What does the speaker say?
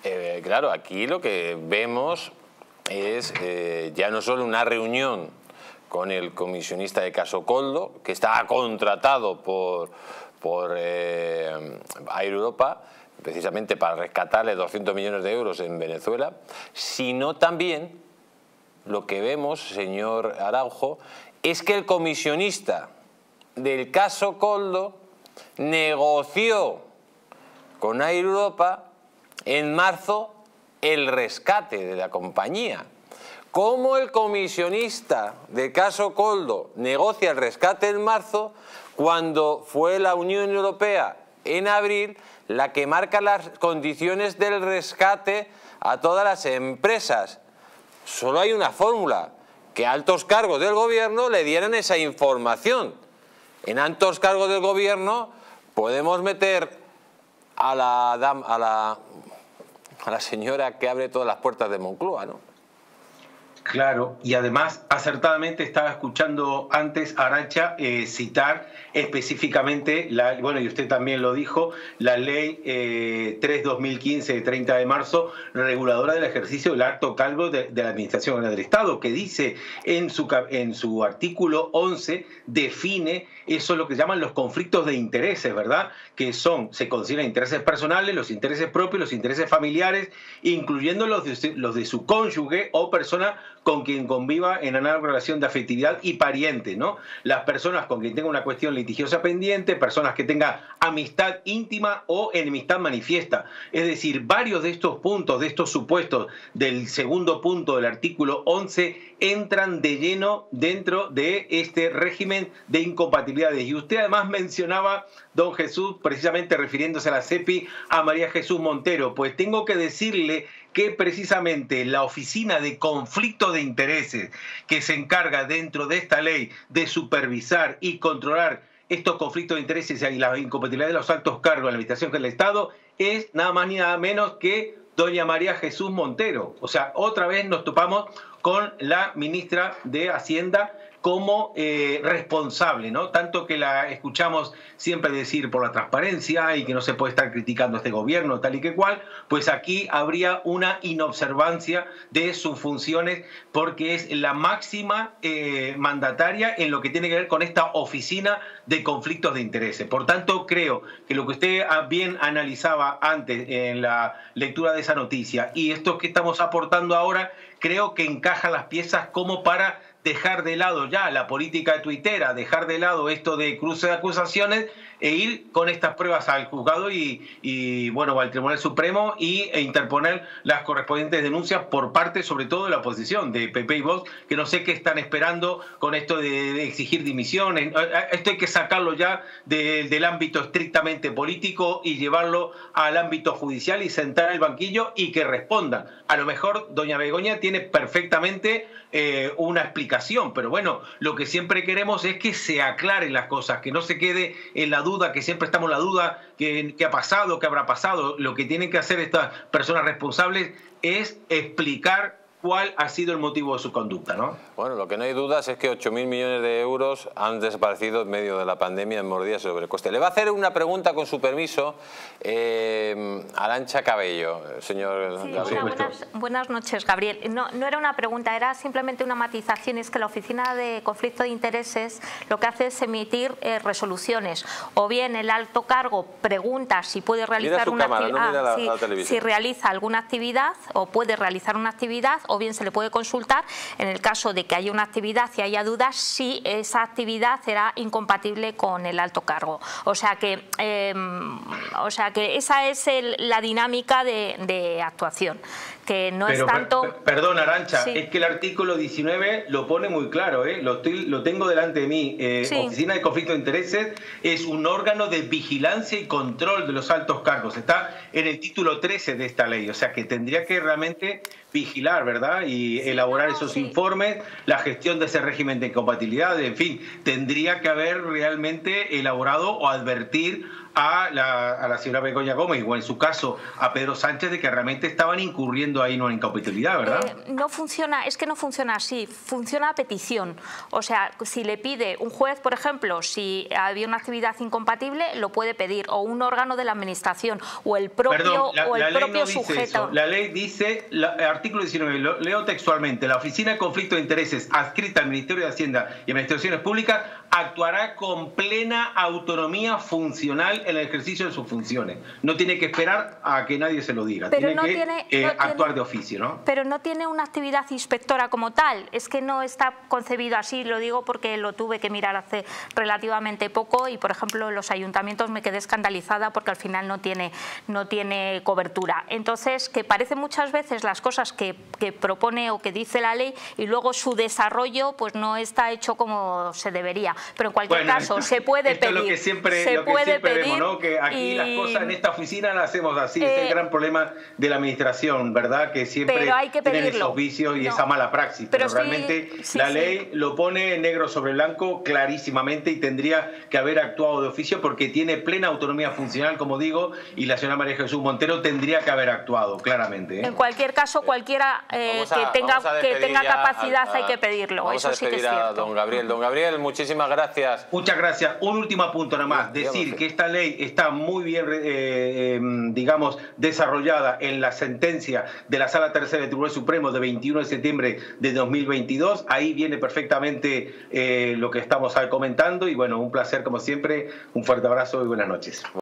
Claro, aquí lo que vemos es ya no solo una reunión con el comisionista de caso Koldo, que está contratado por Air Europa, precisamente para rescatarle 200 millones de euros en Venezuela, sino también lo que vemos, señor Araujo, es que el comisionista del caso Koldo negoció con Air Europa en marzo el rescate de la compañía. ¿Cómo el comisionista del caso Koldo negocia el rescate en marzo cuando fue la Unión Europea en abril la que marca las condiciones del rescate a todas las empresas? Solo hay una fórmula: que altos cargos del gobierno le dieran esa información. En altos cargos del gobierno podemos meter a la señora que abre todas las puertas de Moncloa, ¿no? Claro, y además acertadamente estaba escuchando antes a Arantxa citar específicamente, bueno, y usted también lo dijo, la ley 3/2015 de 30 de marzo, reguladora del ejercicio del alto cargo de la Administración del Estado, que dice en su artículo 11, define eso es lo que llaman los conflictos de intereses, ¿verdad? Que se consideran intereses personales, los intereses propios, los intereses familiares, incluyendo los de su cónyuge o persona con quien conviva en una relación de afectividad y pariente, ¿no? Las personas con quien tenga una cuestión litigiosa pendiente, personas que tengan amistad íntima o enemistad manifiesta. Es decir, varios de estos puntos, de estos supuestos del segundo punto del artículo 11 entran de lleno dentro de este régimen de incompatibilidades. Y usted además mencionaba, don Jesús, precisamente refiriéndose a la CEPI, a María Jesús Montero. Pues tengo que decirle que precisamente la Oficina de Conflictos de Intereses, que se encarga dentro de esta ley de supervisar y controlar estos conflictos de intereses y la incompatibilidad de los altos cargos de la Administración del Estado, es nada más ni nada menos que doña María Jesús Montero. O sea, otra vez nos topamos con la ministra de Hacienda como responsable, ¿no? Tanto que la escuchamos siempre decir por la transparencia y que no se puede estar criticando a este gobierno tal y que cual, pues aquí habría una inobservancia de sus funciones porque es la máxima mandataria en lo que tiene que ver con esta oficina de conflictos de intereses. Por tanto, creo que lo que usted bien analizaba antes en la lectura de esa noticia y esto que estamos aportando ahora, creo que encajan las piezas como para dejar de lado ya la política tuitera, dejar de lado esto de cruce de acusaciones e ir con estas pruebas al juzgado y bueno, al Tribunal Supremo e interponer las correspondientes denuncias por parte sobre todo de la oposición, de PP y Vox, que no sé qué están esperando con esto de exigir dimisiones. Esto hay que sacarlo ya del ámbito estrictamente político y llevarlo al ámbito judicial y sentar el banquillo y que respondan. A lo mejor doña Begoña tiene perfectamente una explicación, pero bueno, lo que siempre queremos es que se aclaren las cosas, que no se quede en la duda, que siempre estamos en la duda, qué ha pasado, qué habrá pasado. Lo que tienen que hacer estas personas responsables es explicar cuál ha sido el motivo de su conducta, ¿no? Bueno, lo que no hay dudas es que 8.000 millones de euros han desaparecido en medio de la pandemia en mordidas sobre el coste. Le va a hacer una pregunta, con su permiso, Arantxa Cabello, señor sí, Gabriel. Buenas noches, Gabriel. No era una pregunta, era simplemente una matización. Es que la Oficina de Conflicto de Intereses lo que hace es emitir resoluciones. O bien el alto cargo pregunta si puede realizar una actividad, si realiza alguna actividad o puede realizar una actividad, o bien se le puede consultar en el caso de que haya una actividad y haya dudas si esa actividad será incompatible con el alto cargo. O sea que esa es la dinámica de actuación, que no es tanto... Perdón, Arantxa, sí. Es que el artículo 19 lo pone muy claro, lo tengo delante de mí. Sí. Oficina de Conflicto de Intereses es un órgano de vigilancia y control de los altos cargos. Está en el título 13 de esta ley, o sea que tendría que realmente vigilar, ¿verdad? Y elaborar esos informes, la gestión de ese régimen de incompatibilidad, en fin, tendría que haber realmente elaborado o advertir a la señora Begoña Gómez, o en su caso a Pedro Sánchez, de que realmente estaban incurriendo ahí en una incompatibilidad, ¿verdad? No funciona, es que no funciona así, funciona a petición. O sea, si le pide un juez, por ejemplo, si había una actividad incompatible, lo puede pedir, o un órgano de la administración, o el propio, sujeto. La ley dice, artículo 19, lo leo textualmente: la Oficina de Conflicto de Intereses adscrita al Ministerio de Hacienda y Administraciones Públicas actuará con plena autonomía funcional en el ejercicio de sus funciones. No tiene que esperar a que nadie se lo diga, pero tiene que actuar de oficio, ¿no? Pero no tiene una actividad inspectora como tal, es que no está concebido así, lo digo porque lo tuve que mirar hace relativamente poco y, por ejemplo, en los ayuntamientos me quedé escandalizada porque al final no tiene cobertura. Entonces, que parece muchas veces las cosas que propone o que dice la ley y luego su desarrollo pues no está hecho como se debería. Pero en cualquier caso se puede pedir. Esto es lo que siempre vemos, ¿no? Que aquí las cosas en esta oficina las hacemos así. Es el gran problema de la administración, ¿verdad? Que siempre tienen esos vicios y esa mala praxis. Pero realmente la ley lo pone negro sobre blanco clarísimamente y tendría que haber actuado de oficio porque tiene plena autonomía funcional, como digo, y la señora María Jesús Montero tendría que haber actuado claramente. En cualquier caso, cualquiera que tenga capacidad hay que pedirlo. Vamos a despedir a don Gabriel. Don Gabriel, muchísimas gracias. Muchas gracias. Un último punto nada más. Decir que esta ley está muy bien, digamos, desarrollada en la sentencia de la Sala Tercera del Tribunal Supremo de 21 de septiembre de 2022. Ahí viene perfectamente lo que estamos comentando y bueno, un placer como siempre. Un fuerte abrazo y buenas noches.